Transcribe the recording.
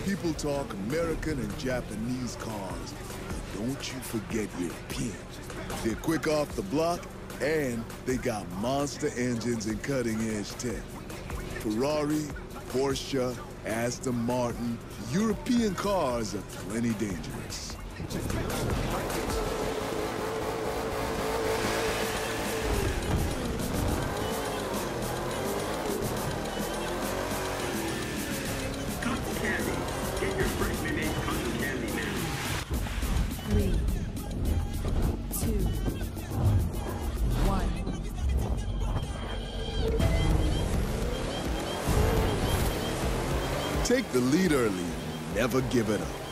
People talk American and Japanese cars, but don't you forget European. They're quick off the block, and they got monster engines and cutting-edge tech. Ferrari, Porsche, Aston Martin, European cars are plenty dangerous. Cotton candy. Get your freshly made cotton candy now. 3, 2, 1. Take the lead early, never give it up.